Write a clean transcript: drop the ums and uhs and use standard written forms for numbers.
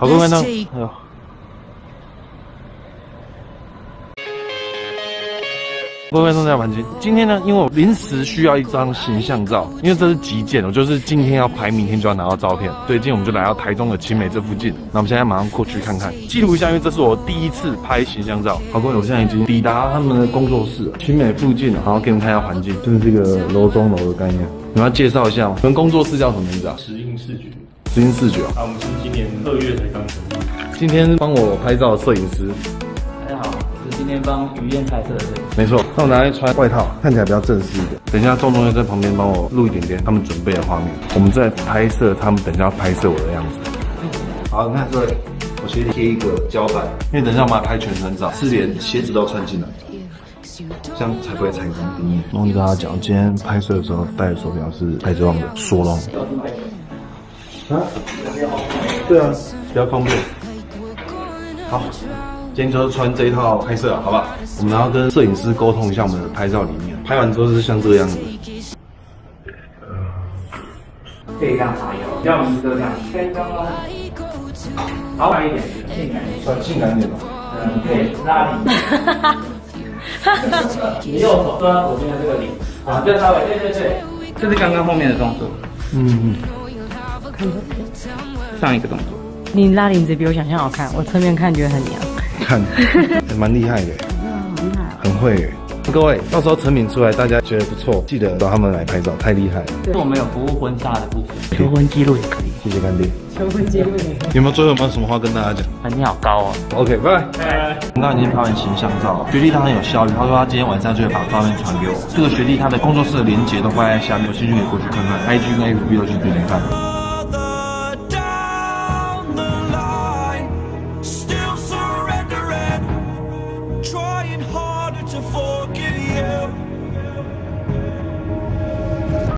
好多观众，哎呦。 各位观众大家晚安。今天呢，因为我临时需要一张形象照，因为这是急件，我就是今天要拍，明天就要拿到照片，所以今天我们就来到台中的勤美这附近。那我们现在马上过去看看，记录一下，因为这是我第一次拍形象照。好，各位，我现在已经抵达他们的工作室，勤美附近，然后给你们看一下环境，这是这个楼中楼的概念。你们要介绍一下吗？你们工作室叫什么名字啊？ 石英视觉。 石英视觉啊。 我们是今年2月才刚成立。 今天帮我拍照的摄影师。 大家好，我是今天帮于燕拍摄的摄影师。 没错，那我拿来穿外套，看起来比较正式一点。等一下，仲仲会在旁边帮我录一点点他们准备的画面，我们在拍摄他们等一下要拍摄我的样子。好，你看各位，我先贴一个胶带，因为等一下我们要拍全身照，是连鞋子都穿进来，这样才不会踩脏地面。忘记跟大家讲，今天拍摄的时候戴的手表是海之王的索隆。啊？对啊，比较方便。好。 今天就是穿这一套拍摄，好不好？我们然后跟摄影师沟通一下我们的拍照理念。拍完之后是像这个样子。 可以这样爬腰，要一个这样偏高哦，好摆一点，性感一点， 性感一点吧。 可以拉你，你右手抓左边的这个领，啊，就稍微对，就是刚刚后面的动作。上一个动作。 你拉领子比我想象好看，我侧面看觉得很娘。 看，蛮厉害的， 很厉害， 很会耶。各位，到时候成品出来，大家觉得不错，记得找他们来拍照，太厉害了。 对，我们有服务婚纱的部分， 求婚记录也可以。 谢谢干爹。 求婚记录也可以。 有没有最后有没有什么话跟大家讲？ 你好高哦。 OK， 拜拜。刚刚已经拍完形象照了，学弟他很有效率，他说他今天晚上就会把照片传给我。这个学弟他的工作室的连结都放在下面，有兴趣可以过去看看 ，IG 跟 FB 都去点点看。 trying harder to forgive you.